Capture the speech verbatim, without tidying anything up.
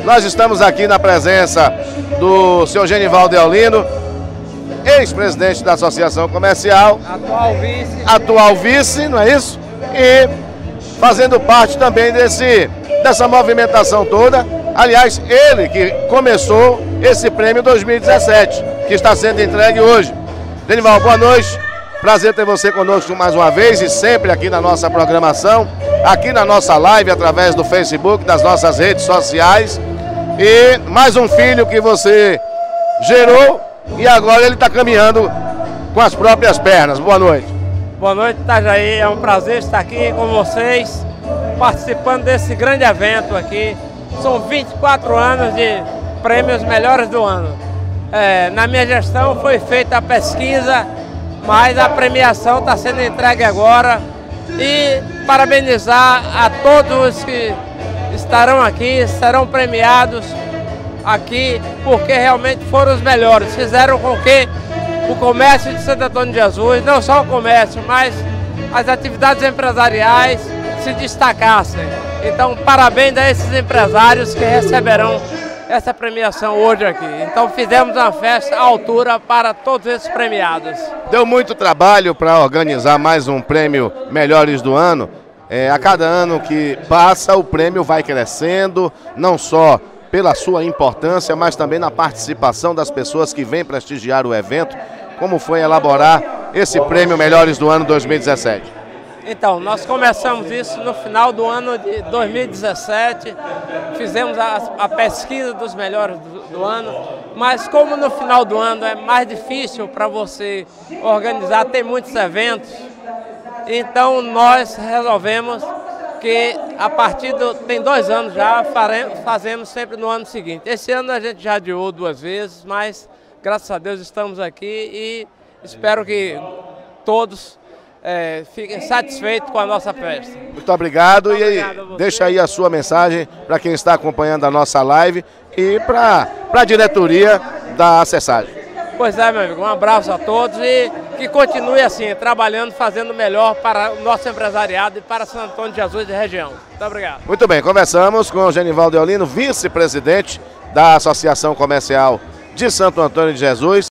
Nós estamos aqui na presença do senhor Genivaldo Eulino, ex-presidente da Associação Comercial, atual vice, atual vice, não é isso? E fazendo parte também desse, dessa movimentação toda. Aliás, ele que começou esse prêmio dois mil e dezessete, que está sendo entregue hoje. Genivaldo, boa noite. Prazer ter você conosco mais uma vez e sempre aqui na nossa programação, aqui na nossa live, através do Facebook, das nossas redes sociais. E mais um filho que você gerou e agora ele está caminhando com as próprias pernas. Boa noite. Boa noite, Itajaí. É um prazer estar aqui com vocês, participando desse grande evento aqui. São vinte e quatro anos de prêmios melhores do ano. É, na minha gestão foi feita a pesquisa, mas a premiação está sendo entregue agora. E parabenizar a todos os que estarão aqui, serão premiados aqui, porque realmente foram os melhores. Fizeram com que o comércio de Santo Antônio de Jesus, não só o comércio, mas as atividades empresariais se destacassem. Então, parabéns a esses empresários que receberão essa premiação hoje aqui. Então, fizemos uma festa à altura para todos esses premiados. Deu muito trabalho para organizar mais um prêmio Melhores do Ano. É, a cada ano que passa, o prêmio vai crescendo, não só pela sua importância, mas também na participação das pessoas que vêm prestigiar o evento. Como foi elaborar esse prêmio Melhores do Ano dois mil e dezessete? Então, nós começamos isso no final do ano de dois mil e dezessete, fizemos a, a pesquisa dos melhores do, do ano, mas como no final do ano é mais difícil para você organizar, tem muitos eventos, então nós resolvemos que a partir do... tem dois anos já, faremos, fazemos sempre no ano seguinte. Esse ano a gente já adiou duas vezes, mas graças a Deus estamos aqui e espero que todos é, fiquem satisfeitos com a nossa festa. Muito obrigado. Muito e obrigado deixa aí a sua mensagem para quem está acompanhando a nossa live e para a diretoria da Acessagem. Pois é, meu amigo, um abraço a todos e que continue assim, trabalhando, fazendo o melhor para o nosso empresariado e para Santo Antônio de Jesus e região. Muito obrigado. Muito bem, conversamos com o Genivaldo Eulino, vice-presidente da Associação Comercial de Santo Antônio de Jesus.